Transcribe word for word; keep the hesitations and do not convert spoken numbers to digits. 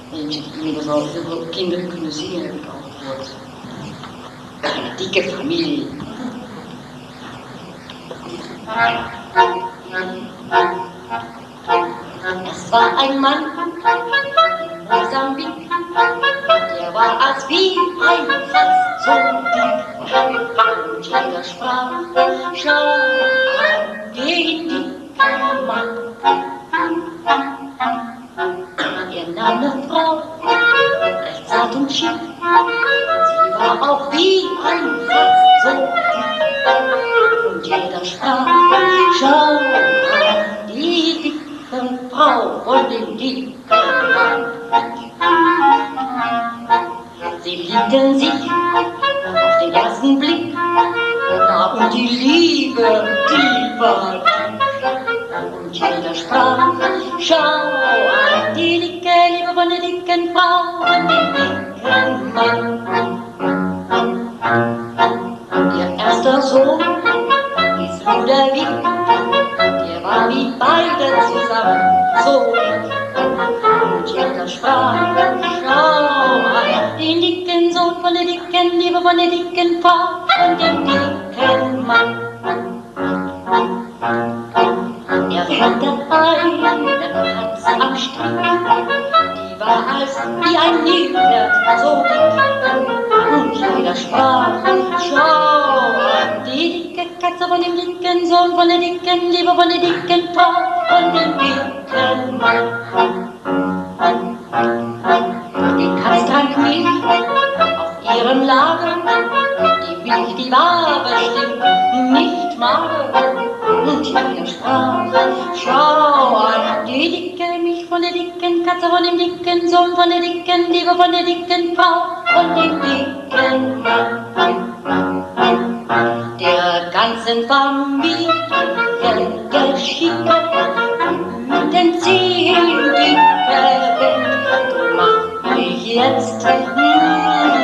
Inmiddels al heel veel kinderen kunnen zingen, heb ik al gehoord. Eine dicke Familie. Es war ein Mann in Mosambik, der war als wie ein Fass so dick. Und jeder sprach, schau an den dicken Mann. Er nahm eine Frau, recht zart und schick, sie war auch wie ein Fass so dick. Und jeder sprach, schau an die dicke Frau von dem dicken Mann. Sie liebten sich auf den ersten Blick, na und die Liebe, die war dick. Und jeder sprach, schau an die dicke Liebe von der dicken Frau und dem dicken Mann. Ihr erster Sohn hieß Ludovic, der war wie beide zusammen so. Und jeder sprach, schau an den dicken Sohn von der dicken Liebe von der dicken Frau und dem dicken Mann. Er fand eine Katze am Strick, die war als wie ein Nilpferd so dick. Und jeder sprach, schau an die dicke Katze von dem dicken Sohn, von der dicken Liebe, von der dicken Frau und dem dicken Mann. Die Katze trank Milch auf ihrem Lager, die Milch, die war bestimmt nicht mager. Und jeder sprach, schau an die dicke Milch von der dicken Katze, von dem dicken Sohn, von der dicken Liebe, von der dicken Frau, von dem dicken Mann. Der ganzen Familie geschicke, denn sie in dicke Welt, mach mich jetzt mm,